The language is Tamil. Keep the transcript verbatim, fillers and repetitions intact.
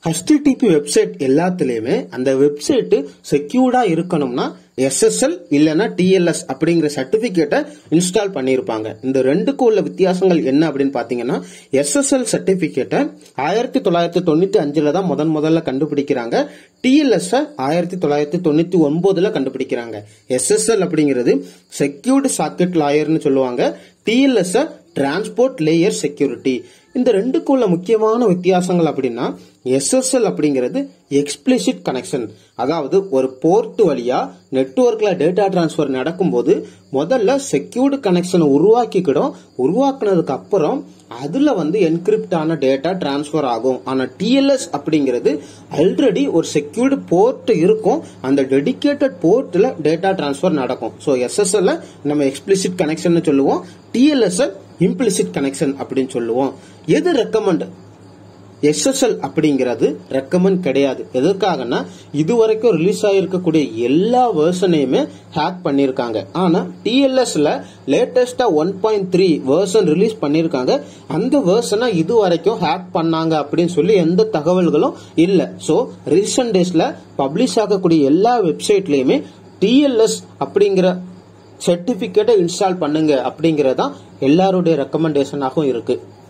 H T T P website எல்லாத்துலயுமே அந்த வெப்சைட் செக்யூர்டா இருக்கணும்னா S S L இல்லனா T L S அப்படிங்கிற சர்டிபிகேட்டை இன்ஸ்டால் பண்ணிருப்பாங்க. இந்த ரெண்டுக்கும் உள்ள வித்தியாசங்கள் என்ன அப்படின்னு பாத்தீங்கன்னா, S S L சர்டிபிகேட்டை ஆயிரத்தி தொள்ளாயிரத்தி தொண்ணூத்தி அஞ்சுல தான் முதன் முதல்ல கண்டுபிடிக்கிறாங்க. T L S ஆயிரத்தி தொள்ளாயிரத்தி தொண்ணூத்தி ஒன்பதுல கண்டுபிடிக்கிறாங்க. S S L அப்படிங்கிறது செக்யூர்டு சாக்கெட் லாயர்னு சொல்லுவாங்க. T L S transport layer security. இந்த ரெண்டுக்குள்ள முக்கியமான வித்தியாசங்கள் அப்படின்னா, S S L அப்படிங்கிறது எக்ஸ்பிளிசிட் கனெக்ஷன். அதாவது ஒரு போர்ட் வழியா நெட்வொர்க்ல டேட்டா டிரான்ஸ்பர் நடக்கும்போது முதல்ல செக்யூர்டு கனெக்ஷனை உருவாக்கிக்கிடும். உருவாக்குனதுக்கு அப்புறம் அதுல வந்து என்கிரிப்ட் ஆன டேட்டா டிரான்ஸ்பர் ஆகும். ஆனா T L S அப்படிங்கிறது ஆல்ரெடி ஒரு செக்யூர்டு போர்ட் இருக்கும். அந்த டெடிகேட்டட் போர்ட்ல டேட்டா டிரான்ஸ்பர் நடக்கும். சோ S S L நம்ம எக்ஸ்பிளிசிட் கனெக்ஷன் சொல்லுவோம். T L S implicit connection அப்படின்னு சொல்லுவோம். எது ரெக்கமெண்ட்? S S L அப்படிங்கிறது ரெக்கமெண்ட் கிடையாது. எதற்காகனா இதுவரைக்கும் ரிலீஸ் ஆயிருக்கக்கூடிய எல்லா வெர்ஷனையுமே ஹேக் பண்ணிருக்காங்க. ஆனா T L S ல லேட்டஸ்டா one point three version release பண்ணிருக்காங்க. அந்த வெர்ஷனை இதுவரைக்கும் ஹேக் பண்ணாங்க அப்படின்னு சொல்லி எந்த தகவல்களும் இல்ல. சோ ரீசன்ட் டேஸ்ல பப்ளிஷ் ஆகக்கூடிய எல்லா வெப்சைட்லயுமே T L S அப்படிங்கிற சர்டிபிகேட்டை இன்ஸ்டால் பண்ணுங்க அப்படிங்கறதான் எல்லாருடைய ரெக்கமெண்டேஷனாகவும் இருக்கு.